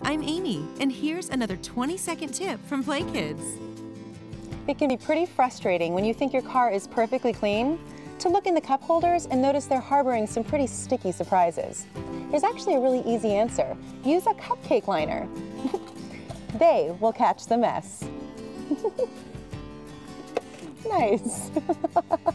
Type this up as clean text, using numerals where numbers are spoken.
I'm Amy, and here's another 20-second tip from PlayKids. It can be pretty frustrating when you think your car is perfectly clean to look in the cup holders and notice they're harboring some pretty sticky surprises. There's actually a really easy answer. Use a cupcake liner. They will catch the mess. Nice.